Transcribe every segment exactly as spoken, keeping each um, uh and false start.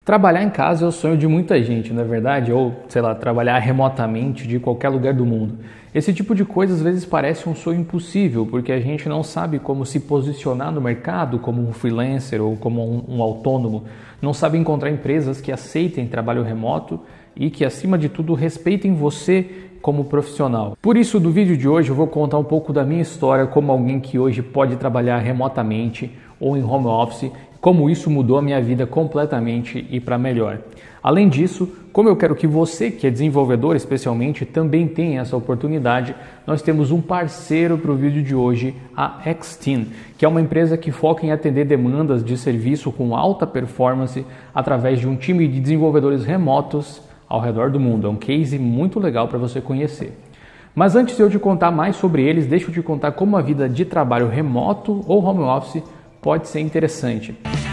Trabalhar em casa é o sonho de muita gente, não é verdade? Ou, sei lá, trabalhar remotamente de qualquer lugar do mundo. Esse tipo de coisa às vezes parece um sonho impossível, porque a gente não sabe como se posicionar no mercado como um freelancer ou como um, um autônomo, não sabe encontrar empresas que aceitem trabalho remoto e que, acima de tudo, respeitem você como profissional. Por isso, no vídeo de hoje eu vou contar um pouco da minha história como alguém que hoje pode trabalhar remotamente ou em home office, como isso mudou a minha vida completamente e para melhor. Além disso, como eu quero que você, que é desenvolvedor especialmente, também tenha essa oportunidade, nós temos um parceiro para o vídeo de hoje, a X-Team, que é uma empresa que foca em atender demandas de serviço com alta performance através de um time de desenvolvedores remotos ao redor do mundo. É um case muito legal para você conhecer. Mas antes de eu te contar mais sobre eles, deixa eu te contar como a vida de trabalho remoto ou home office pode ser interessante.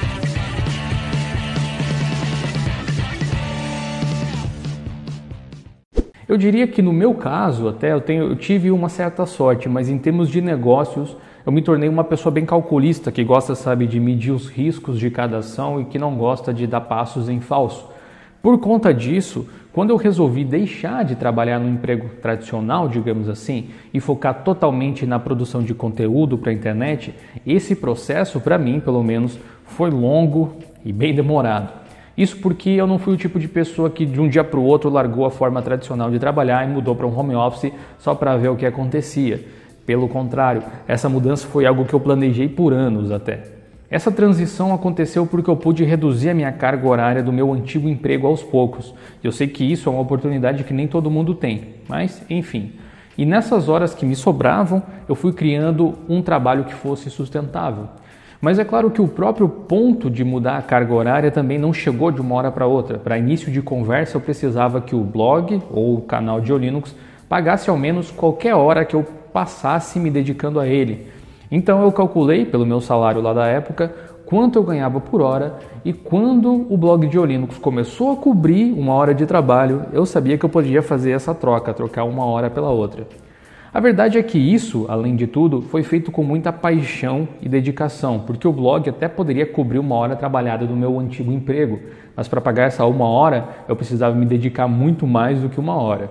Eu diria que no meu caso, até eu, tenho, eu tive uma certa sorte, mas em termos de negócios, eu me tornei uma pessoa bem calculista, que gosta, sabe, de medir os riscos de cada ação e que não gosta de dar passos em falso. Por conta disso, quando eu resolvi deixar de trabalhar no emprego tradicional, digamos assim, e focar totalmente na produção de conteúdo para a internet, esse processo, para mim, pelo menos, foi longo e bem demorado. Isso porque eu não fui o tipo de pessoa que de um dia para o outro largou a forma tradicional de trabalhar e mudou para um home office só para ver o que acontecia. Pelo contrário, essa mudança foi algo que eu planejei por anos até. Essa transição aconteceu porque eu pude reduzir a minha carga horária do meu antigo emprego aos poucos. Eu sei que isso é uma oportunidade que nem todo mundo tem, mas enfim. E nessas horas que me sobravam, eu fui criando um trabalho que fosse sustentável. Mas é claro que o próprio ponto de mudar a carga horária também não chegou de uma hora para outra. Para início de conversa, eu precisava que o blog ou o canal de Linux pagasse ao menos qualquer hora que eu passasse me dedicando a ele. Então eu calculei, pelo meu salário lá da época, quanto eu ganhava por hora, e quando o blog de Linux começou a cobrir uma hora de trabalho, eu sabia que eu podia fazer essa troca, trocar uma hora pela outra. A verdade é que isso, além de tudo, foi feito com muita paixão e dedicação, porque o blog até poderia cobrir uma hora trabalhada do meu antigo emprego, mas para pagar essa uma hora eu precisava me dedicar muito mais do que uma hora.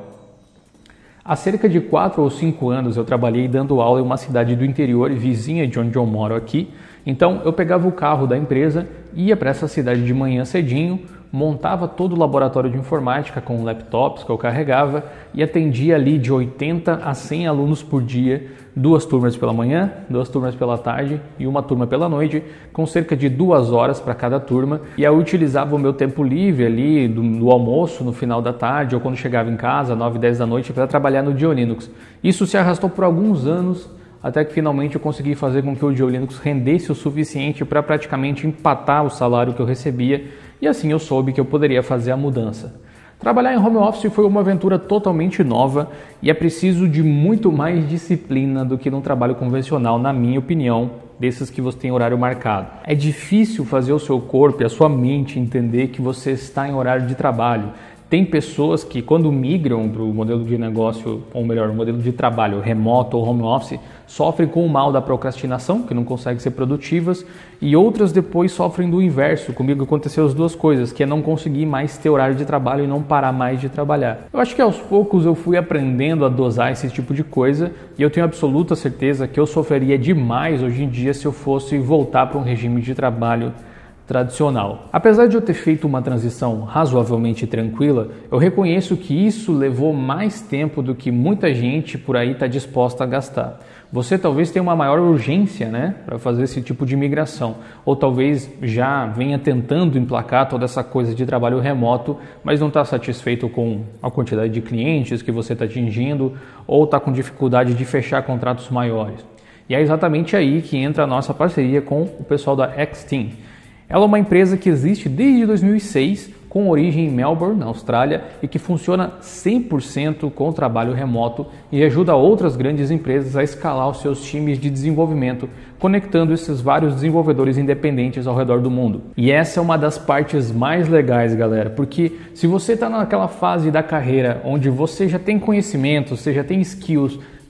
Há cerca de quatro ou cinco anos eu trabalhei dando aula em uma cidade do interior vizinha de onde eu moro aqui. Então eu pegava o carro da empresa, ia para essa cidade de manhã cedinho, montava todo o laboratório de informática com laptops que eu carregava e atendia ali de oitenta a cem alunos por dia, duas turmas pela manhã, duas turmas pela tarde e uma turma pela noite, com cerca de duas horas para cada turma. E eu utilizava o meu tempo livre ali do, do almoço no final da tarde ou quando chegava em casa, nove, dez da noite, para trabalhar no Linux. Isso se arrastou por alguns anos, até que finalmente eu consegui fazer com que o Linux rendesse o suficiente para praticamente empatar o salário que eu recebia, e assim eu soube que eu poderia fazer a mudança. Trabalhar em home office foi uma aventura totalmente nova e é preciso de muito mais disciplina do que num trabalho convencional, na minha opinião, desses que você tem horário marcado. É difícil fazer o seu corpo e a sua mente entender que você está em horário de trabalho. Tem pessoas que, quando migram para o modelo de negócio, ou melhor, o modelo de trabalho remoto ou home office, sofrem com o mal da procrastinação, que não conseguem ser produtivas, e outras depois sofrem do inverso. Comigo aconteceu as duas coisas, que é não conseguir mais ter horário de trabalho e não parar mais de trabalhar. Eu acho que aos poucos eu fui aprendendo a dosar esse tipo de coisa, e eu tenho absoluta certeza que eu sofreria demais hoje em dia se eu fosse voltar para um regime de trabalho tradicional. Apesar de eu ter feito uma transição razoavelmente tranquila, eu reconheço que isso levou mais tempo do que muita gente por aí está disposta a gastar. Você talvez tenha uma maior urgência, né, para fazer esse tipo de migração, ou talvez já venha tentando emplacar toda essa coisa de trabalho remoto, mas não está satisfeito com a quantidade de clientes que você está atingindo, ou está com dificuldade de fechar contratos maiores. E é exatamente aí que entra a nossa parceria com o pessoal da X-Team. Ela é uma empresa que existe desde dois mil e seis, com origem em Melbourne, na Austrália, e que funciona cem por cento com trabalho remoto e ajuda outras grandes empresas a escalar os seus times de desenvolvimento, conectando esses vários desenvolvedores independentes ao redor do mundo. E essa é uma das partes mais legais, galera, porque se você está naquela fase da carreira onde você já tem conhecimento, você já tem skills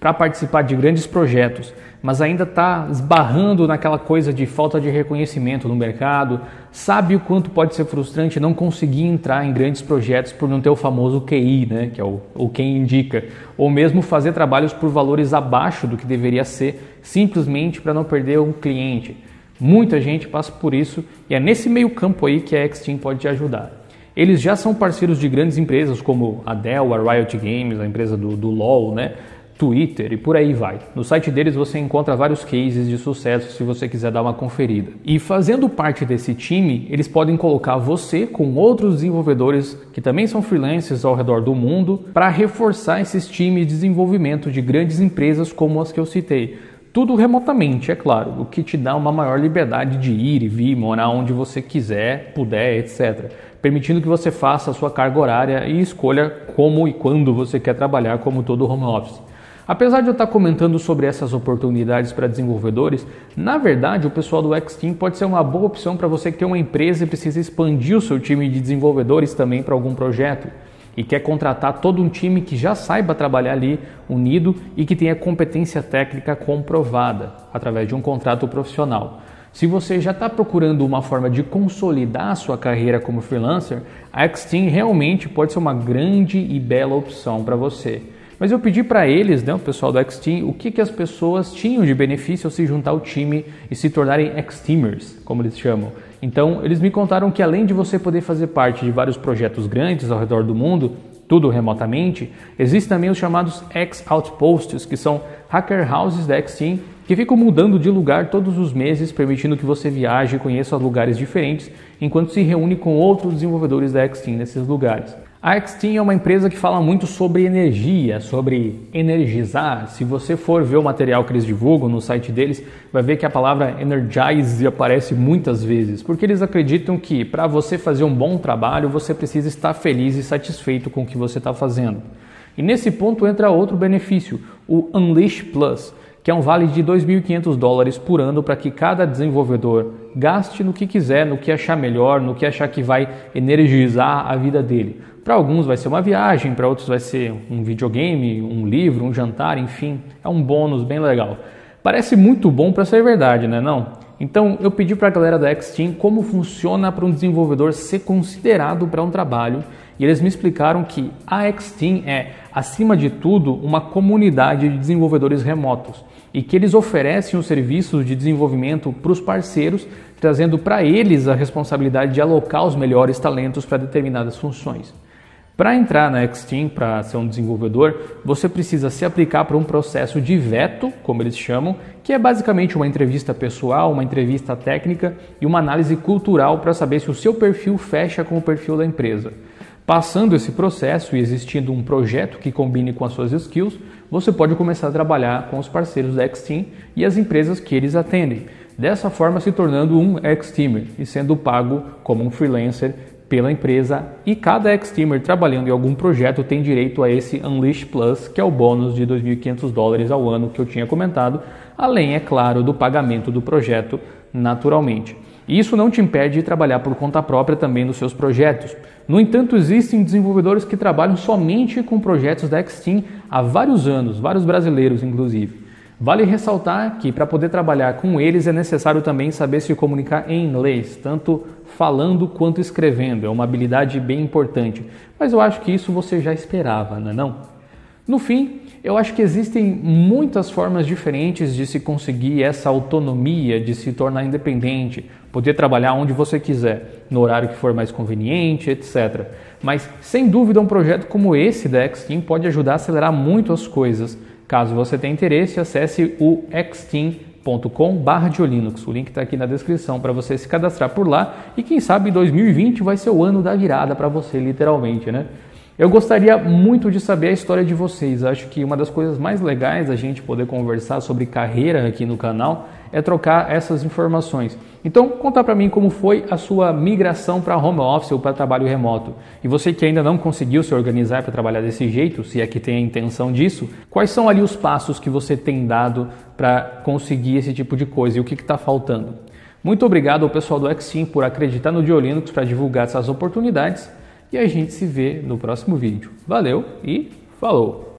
para participar de grandes projetos, mas ainda está esbarrando naquela coisa de falta de reconhecimento no mercado, sabe o quanto pode ser frustrante não conseguir entrar em grandes projetos por não ter o famoso Q I, né, que é o, o quem indica, ou mesmo fazer trabalhos por valores abaixo do que deveria ser, simplesmente para não perder um cliente. Muita gente passa por isso e é nesse meio campo aí que a X-Team pode te ajudar. Eles já são parceiros de grandes empresas como a Dell, a Riot Games, a empresa do, do LoL, né? Twitter e por aí vai. No site deles você encontra vários cases de sucesso se você quiser dar uma conferida. E fazendo parte desse time, eles podem colocar você com outros desenvolvedores que também são freelancers ao redor do mundo para reforçar esses times de desenvolvimento de grandes empresas como as que eu citei. Tudo remotamente, é claro, o que te dá uma maior liberdade de ir e vir, morar onde você quiser, puder, etcétera. Permitindo que você faça a sua carga horária e escolha como e quando você quer trabalhar, como todo home office. Apesar de eu estar comentando sobre essas oportunidades para desenvolvedores, na verdade o pessoal do X-Team pode ser uma boa opção para você que tem uma empresa e precisa expandir o seu time de desenvolvedores também para algum projeto e quer contratar todo um time que já saiba trabalhar ali unido e que tenha competência técnica comprovada através de um contrato profissional. Se você já está procurando uma forma de consolidar a sua carreira como freelancer, a X-Team realmente pode ser uma grande e bela opção para você. Mas eu pedi para eles, né, o pessoal do X-Team, o que, que as pessoas tinham de benefício ao se juntar ao time e se tornarem X-Teamers, como eles chamam. Então, eles me contaram que além de você poder fazer parte de vários projetos grandes ao redor do mundo, tudo remotamente, existem também os chamados X-Outposts, que são hacker houses da X-Team, que ficam mudando de lugar todos os meses, permitindo que você viaje e conheça lugares diferentes, enquanto se reúne com outros desenvolvedores da X-Team nesses lugares. A X-Team é uma empresa que fala muito sobre energia, sobre energizar. Se você for ver o material que eles divulgam no site deles, vai ver que a palavra energize aparece muitas vezes, porque eles acreditam que para você fazer um bom trabalho, você precisa estar feliz e satisfeito com o que você está fazendo. E nesse ponto entra outro benefício, o Unleash Plus, que é um vale de dois mil e quinhentos dólares por ano para que cada desenvolvedor gaste no que quiser, no que achar melhor, no que achar que vai energizar a vida dele. Para alguns vai ser uma viagem, para outros vai ser um videogame, um livro, um jantar, enfim, é um bônus bem legal. Parece muito bom para ser verdade, né não? Então eu pedi para a galera da X-Team como funciona para um desenvolvedor ser considerado para um trabalho e eles me explicaram que a X-Team é, acima de tudo, uma comunidade de desenvolvedores remotos e que eles oferecem os serviços de desenvolvimento para os parceiros, trazendo para eles a responsabilidade de alocar os melhores talentos para determinadas funções. Para entrar na X-Team, para ser um desenvolvedor, você precisa se aplicar para um processo de veto, como eles chamam, que é basicamente uma entrevista pessoal, uma entrevista técnica e uma análise cultural para saber se o seu perfil fecha com o perfil da empresa. Passando esse processo e existindo um projeto que combine com as suas skills, você pode começar a trabalhar com os parceiros da X-Team e as empresas que eles atendem. Dessa forma, se tornando um X-Teamer e sendo pago como um freelancer pela empresa, e cada X-Teamer trabalhando em algum projeto tem direito a esse Unleash Plus, que é o bônus de dois mil e quinhentos dólares ao ano que eu tinha comentado, além, é claro, do pagamento do projeto naturalmente. E isso não te impede de trabalhar por conta própria também nos seus projetos. No entanto, existem desenvolvedores que trabalham somente com projetos da X-Team há vários anos, vários brasileiros inclusive. Vale ressaltar que para poder trabalhar com eles é necessário também saber se comunicar em inglês, tanto falando quanto escrevendo. É uma habilidade bem importante, mas eu acho que isso você já esperava, não é não? No fim, eu acho que existem muitas formas diferentes de se conseguir essa autonomia, de se tornar independente, poder trabalhar onde você quiser, no horário que for mais conveniente, etcétera. Mas, sem dúvida, um projeto como esse da X-Team pode ajudar a acelerar muito as coisas. Caso você tenha interesse, acesse o x team ponto com barra Diolinux. O link está aqui na descrição para você se cadastrar por lá e quem sabe dois mil e vinte vai ser o ano da virada para você, literalmente, né? Eu gostaria muito de saber a história de vocês. Acho que uma das coisas mais legais a gente poder conversar sobre carreira aqui no canal é trocar essas informações. Então, conta para mim como foi a sua migração para home office ou para trabalho remoto. E você que ainda não conseguiu se organizar para trabalhar desse jeito, se é que tem a intenção disso, quais são ali os passos que você tem dado para conseguir esse tipo de coisa e o que está faltando? Muito obrigado ao pessoal do X-Team por acreditar no Diolinux para divulgar essas oportunidades. E a gente se vê no próximo vídeo. Valeu e falou!